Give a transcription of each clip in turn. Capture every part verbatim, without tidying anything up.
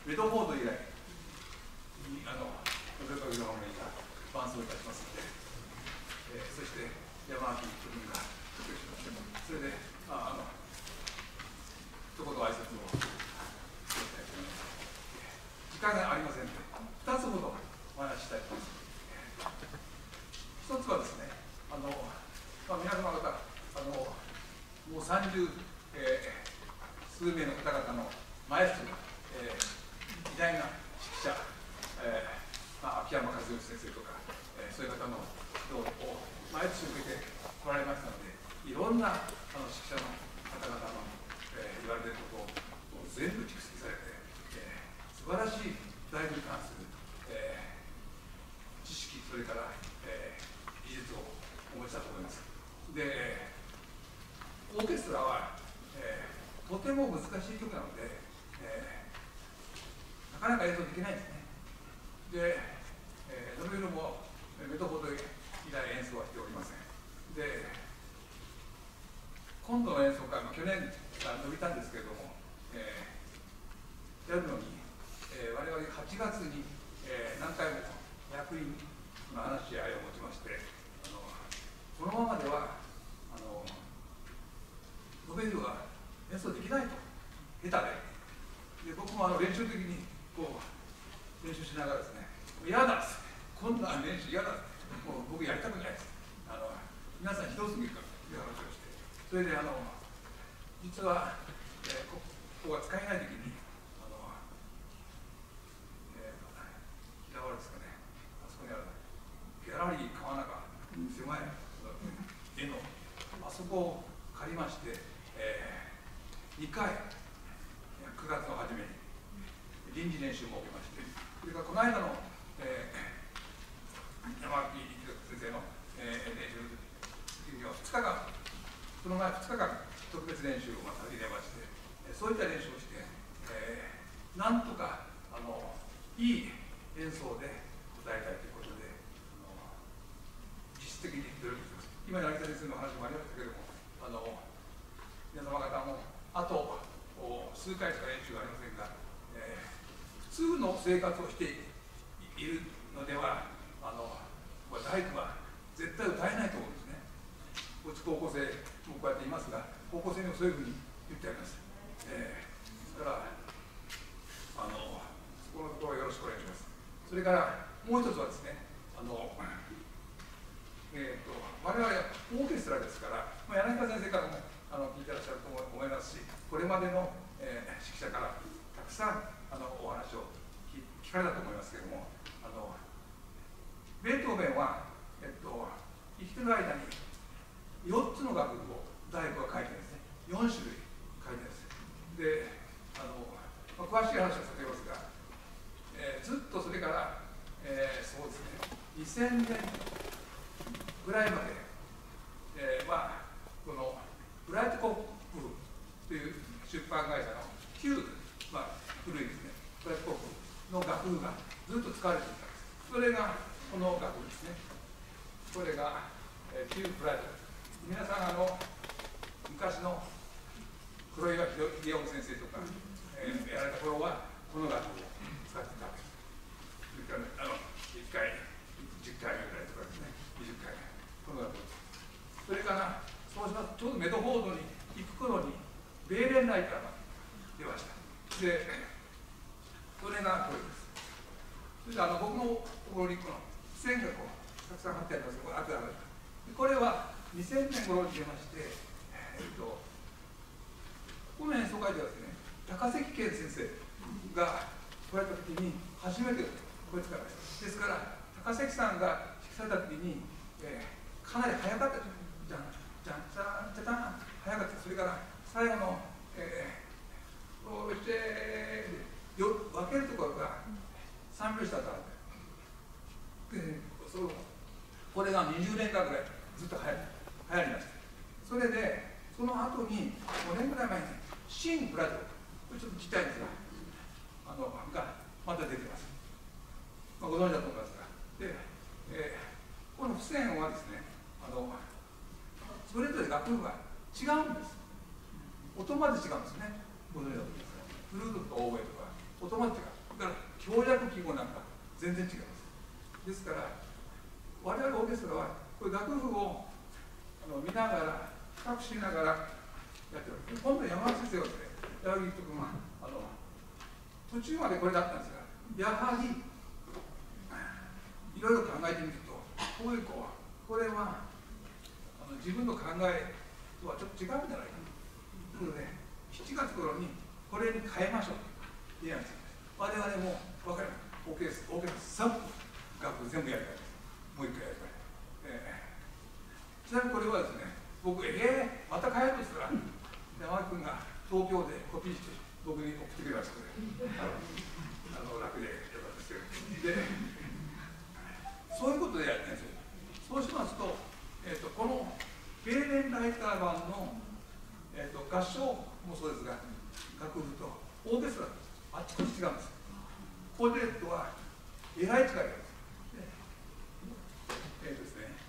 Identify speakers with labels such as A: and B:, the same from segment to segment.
A: メドフォード以来にあのお出かけの方に伴奏いたしますので、えー、そして山脇君が発表しましても、それでああの一言挨拶をしていきたいと思います。時間がありませんので、ふたつほどお話ししたいと思います。一つはですね、あの、まあ、皆様方、あのもう三十、えー、数名の方々のマエストロ、えー、偉大な指揮者、えーまあ、秋山和義先生とか、えー、そういう方の指導を毎年受けてこられましたので、いろんなあの指揮者の方々の、えー、言われていることを全部蓄積されて、えー、素晴らしい大に関する、えー、知識、それから、えー技術をお持ちだと思います。で、オーケストラは、えー、とても難しい曲なので、えー、なかなか演奏できないんですね。で、えー、ノベルもメドフォード以来演奏はしておりません。で、今度の演奏会も去年から伸びたんですけれども、えー、やるのに、えー、我々はちがつに、えー、何回も役員の話し合いを持ちまして、このままではあのノベルは演奏できないと、下手で。で僕もあの練習的にこう練習しながらですね、嫌だっす、こんな練習嫌だ、もう僕やりたくないです。あの皆さんひどすぎるからという話をして、それであの実は、えー、ここが使えない時に、あの、えー、平原ですかね、あそこにあるギャラリー川中狭い絵のあそこを借りまして、えー、にかいくがつの初めに臨時練習も受けまして、それからこの間の、えー、山脇先生の、えー、練習はふつかかん、その前ふつかかん特別練習をまた入れまして、そういった練習をして、えー、なんとかあのいい演奏で答えたいということで、あの実質的に努力します。今の有田先生の話もありましたけれども、あの皆様方もあと数回しか練習がありませんが、えー、普通の生活をしているのでは、あの大工は絶対歌えないと思うんですね。うち高校生もこうやっていますが、高校生にもそういうふうに言ってあります。えー、だからあのそこのところよろしくお願いします。それからもう一つはですね、あのえー、と我々はオーケストラですから、まあ、柳田先生からもあの聞いてらっしゃると思いますし、これまでの、えー、指揮者からたくさんあのお話を 聞, 聞かれたと思いますけれども、あのベートーベンは、えっと、生きてる間によっつの楽譜を大工が書いてるんですね。よんしゅるい書いてるんです。で、あの、まあ、詳しい話はさせますが、えー、ずっとそれから、えー、そうですね、にせんねんぐらいまで、えー、まあこのブライトコップという出版会社の旧、まあ、古いですね、ブライトコップの楽譜がずっと使われていたんです。それがこの楽譜ですね。これが、えー、旧ブライト。皆さんあの昔の黒岩秀夫先生とか、えー、やられた頃はこの楽譜を使っていたわけです。それから、ね、あのいっかいじゅっかいめぐらいとかですね、にじゅっかいめ。この楽譜です。それからそうしますとちょうどメドフォードに行く頃にベーレンライターが出ました。でそれがこれです。それであの僕のところにこの線がこうたくさん貼ってありますが、これあるあるこれはにせんねん頃に出まして、えー、っとこの演奏会ではですね、高関健先生が来られた時に初めてこれ使いました。ですから高関さんが指揮された時に、えー、かなり早かったです。じゃんじゃんじゃんじゃん早かった。それから最後の、えー、こうしてよ分けるところがさんびょうしたからで、そのこれがにじゅうねんかんぐらいずっとはやりました。それでその後にごねんぐらい前に新ブラジル、これちょっとちっちゃいんですが、あのがまた出てます。まあ、ご存知だと思いますが、で、えー、この付箋はですね、あのそれぞれ楽譜が違うんです。音まで違うんですね。ご存知だと思いますが、フルートとかオーボエとか音まで違う。 強弱記号なんか全然違います。ですから我々オーケストラはこれ楽譜をあの見ながら比較しながらやってるわけです。今度山田先生はですね、矢作君はあの途中までこれだったんですが、やはりいろいろ考えてみると、こういう子はこれはあの自分の考えとはちょっと違うんじゃないかということで、しちがつ頃にこれに変えましょうと提案したんです。我々も分かります。オーケストラ、オーケストラ、サブ楽譜全部やりたいです。もう一回やりたい。えー、ちなみにこれはですね、僕、えー、また変えるんですから、山田君が東京でコピーして僕に送ってくれましたので、あの楽でよかったですけど。で、そういうことでやりたいんですよ。そうしますと、えー、とこのベーレンライター版の、えー、と合唱もそうですが、楽譜とオーケストラあっちこっち違うんです。コーデレットはえらい違いがあるんです。えーとですね、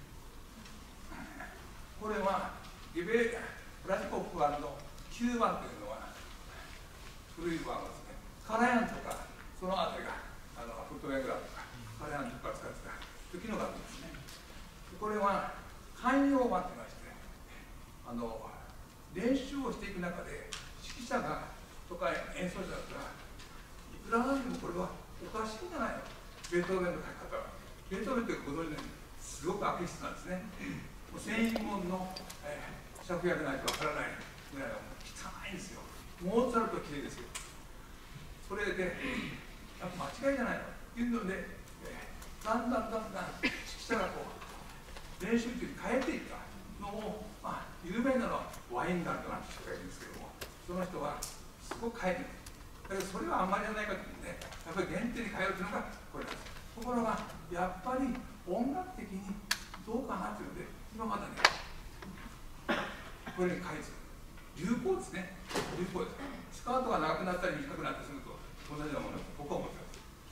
A: これはリベプラチコフ版のきゅうばんというのは古い版はですね、カラヤンとかそのあたりがあのフットウェグラーとかカラヤンとか使ってた時の楽ですね。これは寛容版といいまして、あの練習をしていく中で指揮者がとか演奏者だったらいくらなんでもこれはおかしいんじゃないの、ベートーベンの書き方は。ベートーベンというご存知のようにすごく悪質なんですね。繊維門の、えー、芍薬ないとわからないぐらいはもう汚いんですよ。モーツァルトはきれいですよ。それでやっぱ間違いじゃないのっていうので、えー、だんだんだんだん指揮者がこう練習中に変えていったのを、まあ、有名なのはワインガルトなんて人がいるんですけども、その人はすごく変えている。だけどそれはあんまりじゃないかというので、やっぱり原点に変えるというのがこれなんです。ところがやっぱり音楽的にどうかなというので、今まだねこれに変えず流行ですね。流行です。スカートが長くなったり短くなったりすると同じようなものだと僕は思ってます。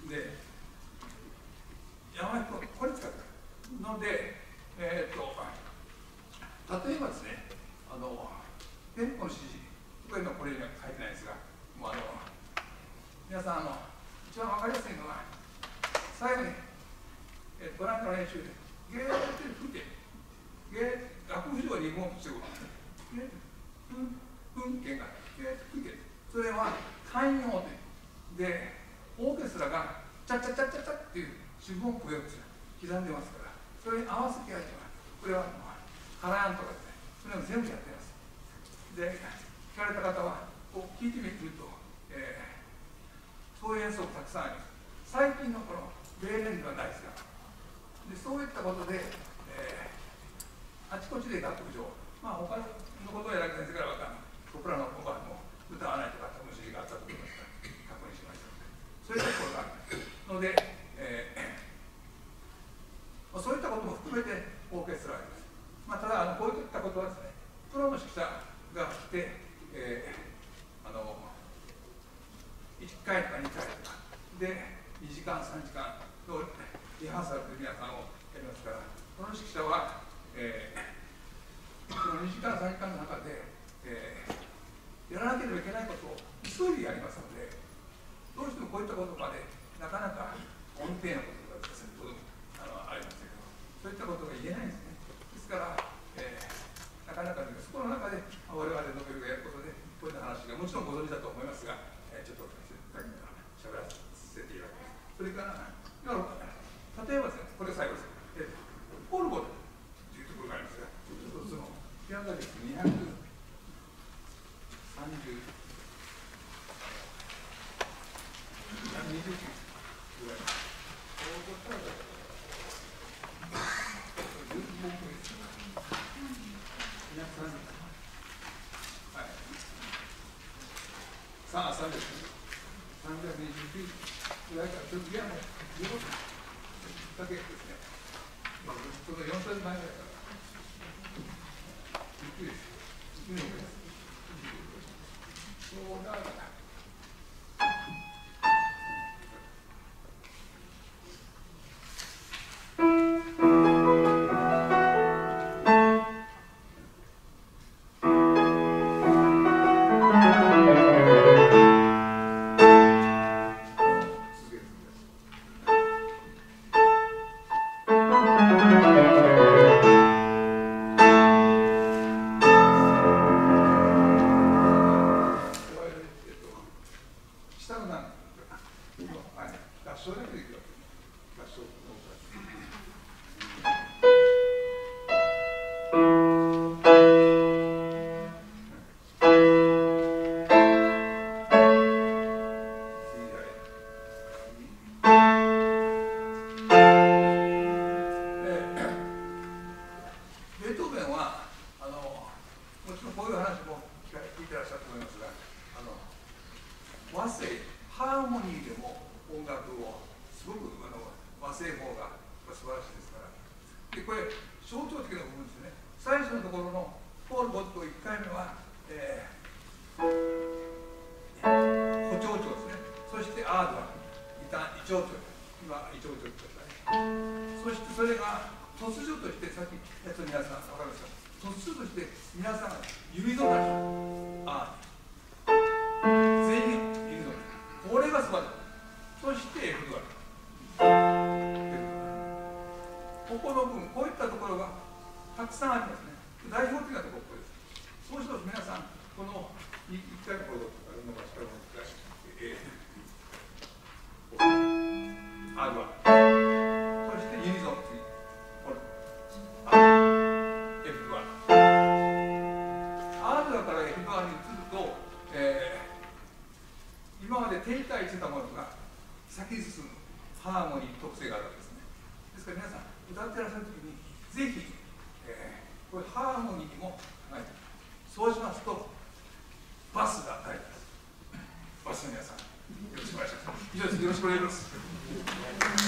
A: で、山井君はこれ使ってるので、えー、っと例えばですね、あのテンポの指示、これ今これには書いてないんですが、もうあの皆さんあの一番分かりやすいのは最後に、えー、ご覧の練習でゲーッと吹いて、ゲー楽譜上にもしてごらん。ゲーッとふんふん弦がゲーッと吹いてる。それは寛容で、オーケストラがチャチャチャチャチャっていう主語を刻んでますから、それに合わせてやるのは、これはカラヤンとかですね、それを全部やっています。で、聞かれた方はこう聞いてみると、えー、そういう演奏がたくさんあります。最近のこのベーレンではないですが、でそういったことで、えー、あちこちで楽譜上、まあ他のことをやられた先生からは僕らの言葉も歌わないとか多分指示があったと思いますから確認しましたので、そういったところがあるので、えー、そういったことも含めてオーケストラがあります。まあ、ただあのこういったことはですね、プロの指揮者が来て、えー、あのいっかいとかにかいとかでにじかんさんじかんのリハーサルという皆さんをやりますから、この指揮者は、えー、そのにじかんさんじかんの中で、えー、やらなければいけないことを急いでやりますので、どうしてもこういったことまでなかなか音程のことがですね、あのありますけど、そういったことが言えないんですね。ですから、えー、なかなか、ね、そこの中で我々ノベルがやることでこういった話がもちろんご存知だと思いますが、えー、ちょっとしゃべらせていただきます。それから例えばですね、これ最後です。えー、ポルボというところがありますが、ちょっとそのピアノがですね、にひゃくさんじゅう、にひゃくにじゅうきゅうぐらい。さあ、さんびゃくにじゅうきゅうぐらいからちょっといやもうじゅうごだけですね。ちょうどよんさいまえぐらいからゆっくりです。ゆっくりです。そうだから。続ける。 はい、合唱だけでいくわけ。合唱のベートーベンはあのもちろんこういう話も聞いてらっしゃると思いますが、あの和声ハーモニーでも音楽をすごくあの和声法が素晴らしいですから、でこれ象徴的な部分ですね。最初のところのポール・ボットいっかいめは、えー、補聴調ですね。そしてアードは異調調、今異調調って言ったね。そしてそれが突如として、さっきやつ皆さん分かりますか、突如として皆さんが指の中あ全員指の中、これが素晴らしい。そしてエフドラ、ここの部分、こういったところがたくさんありますね。代表的なところこれです。そうしますと皆さん、このいっかいこれを伸ばしたらもう一回、えー、アードワ、そしてユニゾン次、これ、エフドラ。アードワからエフドラに移ると、えー、今まで停滞してたものが先に進むハーモニー特性があるわけですね。ですから皆さん、歌ってらっしゃるときに、ぜひ、えー、これハーモニーにも考えて、そうしますと、バスが大事です。バスの皆さん、よろしくお願いします。以上です。よろしくお願いします。